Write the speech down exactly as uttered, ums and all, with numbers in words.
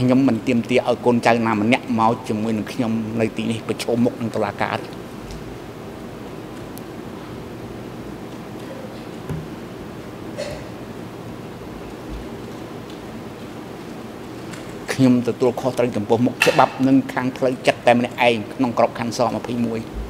ខ្ញុំមិនទៀមទាឲ្យកូនចៅណាម្នាក់មកជាមួយនឹងខ្ញុំនៅទីនេះប្រឈមមុខនឹងតុលាការខ្ញុំទទួលខុសត្រូវចំពោះមុខច្បាប់និងខាងផ្លូវចិត្តតែម្នាក់ឯងក្នុងក្របខ័ណ្ឌស-ยี่สิบเอ็ด